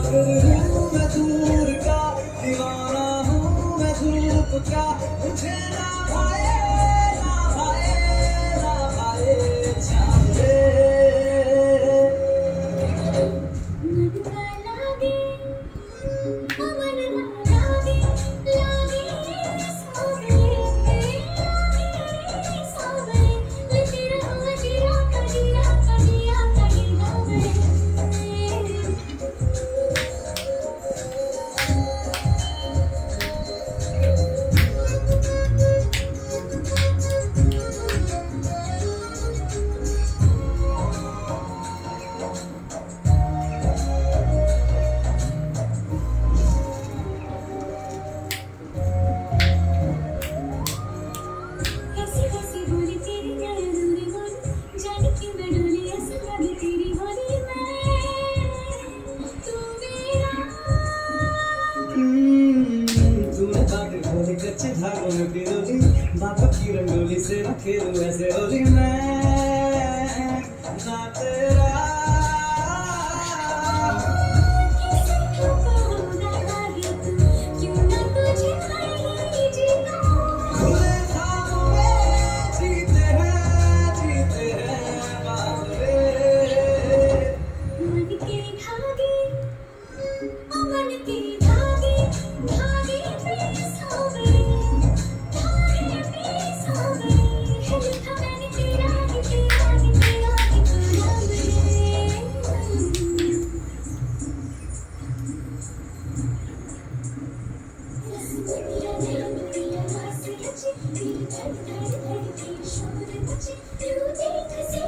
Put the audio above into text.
फिर हूँ मैं दूर का दीवाना हूँ मैं धूप का, मुझे ना भाए ना भाए ना भाए चाहे। मनवा लागे ओ मनवा लागे लागे सावरे लागे सावरे लेके रहो जीरा कजिया कजिया कजिया वे। कैसी कैसी बोली तेरी अधूरी बोली जाने क्यों मैं डोली ऐसा लगे तेरी बोली मैं तू मेरा। तूने बातें खोली कच्चे धागों में पिरोली, बातों की रंगोली से न खेलूं ऐसे होली मैं ना तेरा। किसी को ना लागे तू क्यों ना तुझे नहीं जीना। खुले ख्वाबों में जीते हैं बाबरे। मन के धागे ओ मन के धागे धागे पे सावरे धागे पे सावरे है लिखा मैंने तेरा ही तेरा ही तेरा ही तेरा वे। रस मेरा नैन तेरा रास रचे तेरी धड़ धड़ धड़ के शोर मचे तू देख से